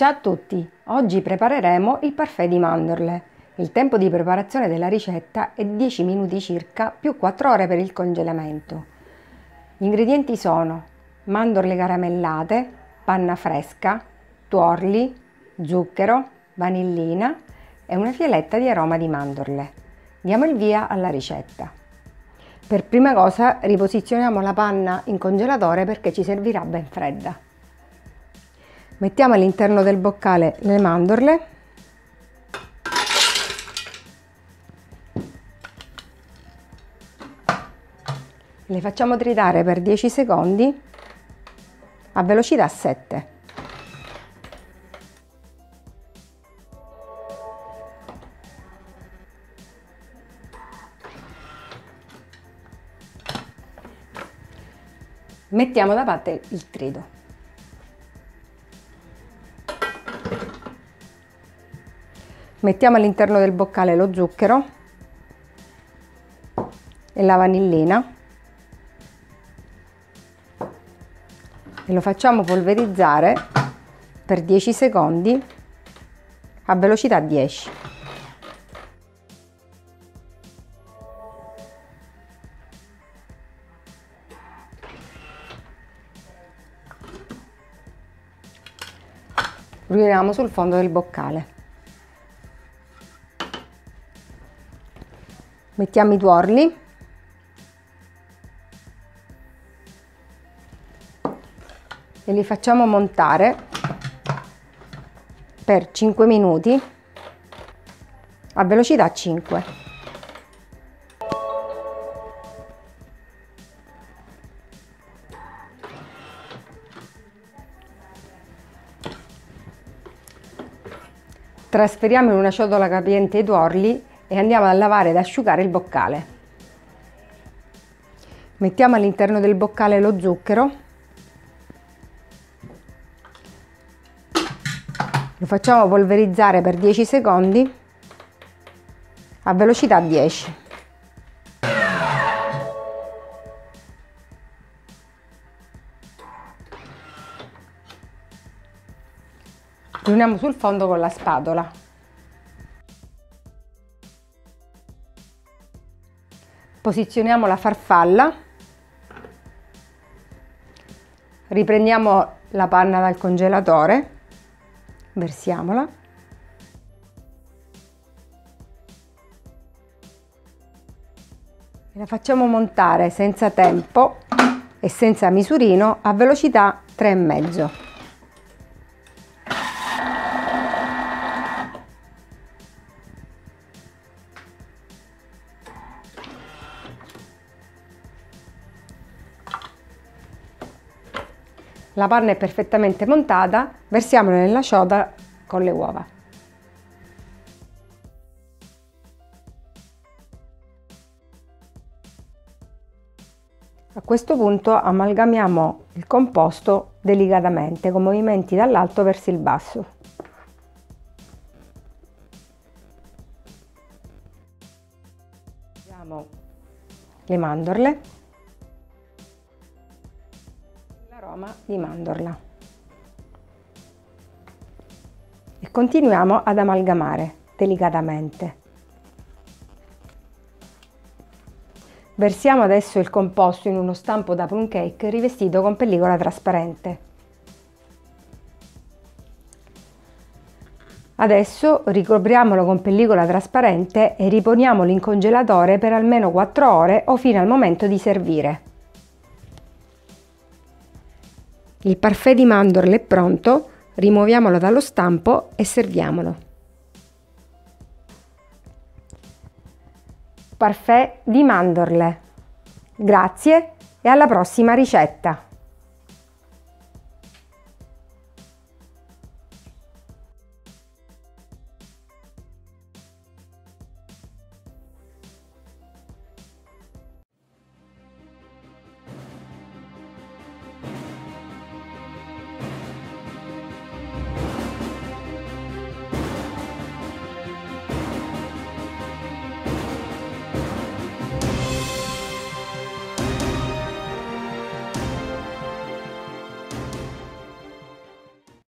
Ciao a tutti! Oggi prepareremo il parfait di mandorle. Il tempo di preparazione della ricetta è 10 minuti circa più 4 ore per il congelamento. Gli ingredienti sono mandorle caramellate, panna fresca, tuorli, zucchero, vanillina e una fialetta di aroma di mandorle. Diamo il via alla ricetta. Per prima cosa riposizioniamo la panna in congelatore perché ci servirà ben fredda. Mettiamo all'interno del boccale le mandorle, le facciamo tritare per 10 secondi a velocità 7. Mettiamo da parte il trito. Mettiamo all'interno del boccale lo zucchero e la vanillina e lo facciamo polverizzare per 10 secondi a velocità 10. Riuniamo sul fondo del boccale. Mettiamo i tuorli e li facciamo montare per 5 minuti a velocità 5. Trasferiamo in una ciotola capiente i tuorli e andiamo a lavare ed asciugare il boccale. Mettiamo all'interno del boccale lo zucchero, lo facciamo polverizzare per 10 secondi a velocità 10. Riuniamo sul fondo con la spatola. Posizioniamo la farfalla, riprendiamo la panna dal congelatore, versiamola e la facciamo montare senza tempo e senza misurino a velocità 3,5. La panna è perfettamente montata, versiamola nella ciotola con le uova. A questo punto amalgamiamo il composto delicatamente con movimenti dall'alto verso il basso. Mettiamo le mandorle. L'aroma di mandorla e continuiamo ad amalgamare delicatamente. Versiamo adesso il composto in uno stampo da plum cake rivestito con pellicola trasparente. Adesso ricopriamolo con pellicola trasparente e riponiamolo in congelatore per almeno 4 ore o fino al momento di servire. Il parfait di mandorle è pronto, rimuoviamolo dallo stampo e serviamolo. Parfait di mandorle. Grazie e alla prossima ricetta!